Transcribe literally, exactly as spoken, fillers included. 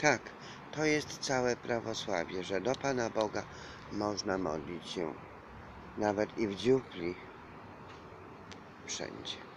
Tak, to jest całe prawosławie, że do Pana Boga można modlić się nawet i w dziupli, wszędzie.